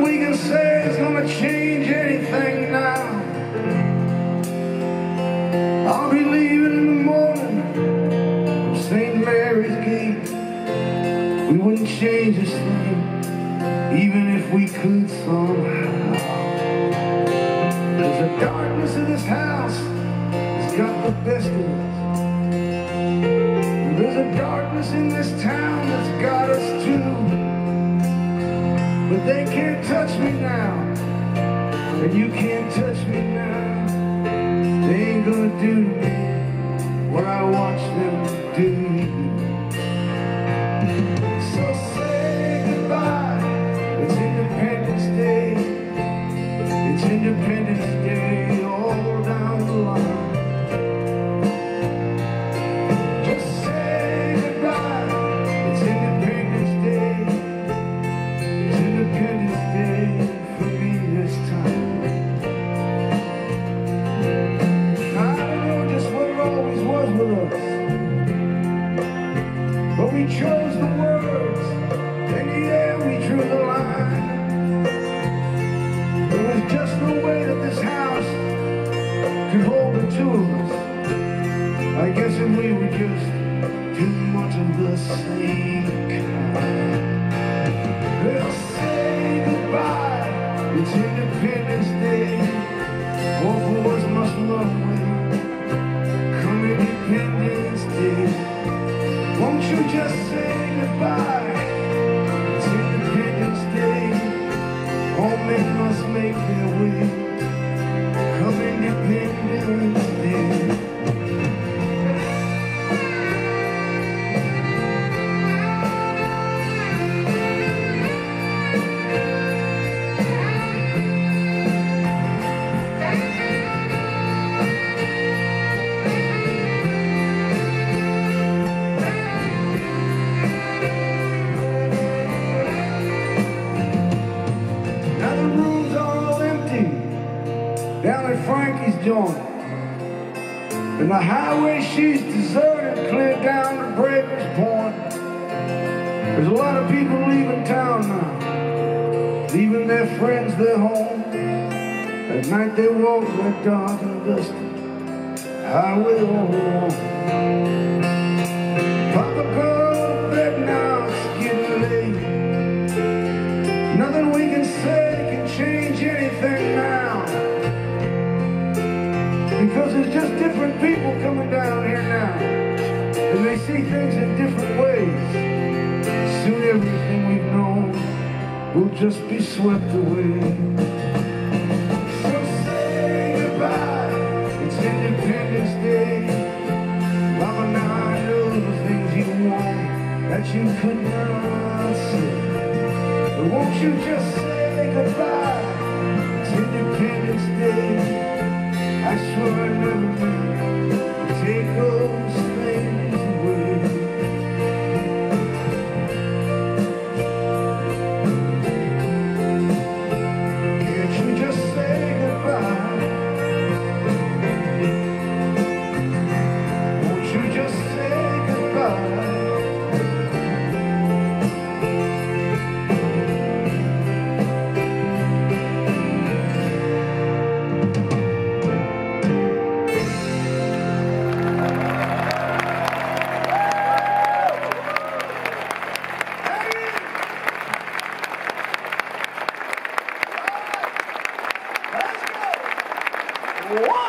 we can say is gonna change anything now. I'll be leaving in the morning from St. Mary's Gate. We wouldn't change this thing, even if we could somehow. There's a darkness in this house that's got the best of us. There's a darkness in this town that's got us too. But they can't touch me now, and you can't touch me now. They ain't gonna do to me what I watch them do to you. So say goodbye, it's Independence Day. It's Independence Day all down the line. Just say goodbye, it's Independence Day. It's Independence Day for me this time. I don't know just what it always was with us, but we chose the words, and yeah, we drew the line. There was just no way that this house could hold the two of us. I guess if we were just too much of the same kind. Well, say goodbye, it's Independence Day. All for us must love way. Come Independence Day, won't you just say goodbye? It's Independence Day. All men must make their way. Come Independence Day. Down at Frankie's joint, and the highway she's deserted, clear down to Breaker's Point. There's a lot of people leaving town now, leaving their friends, their home. At night they walk that dark and dusty highway all alone. Papa, go to bed now, it's getting late. Nothing we can say can change anything now, because there's just different people coming down here now, and they see things in different ways. Soon everything we've known will just be swept away. So say goodbye, it's Independence Day. Mama, now I know the things you want that you could not say. But won't you just say goodbye, it's Independence Day. I swear I never meant to take those things away. Can't you just say goodbye? Won't you just say goodbye? One.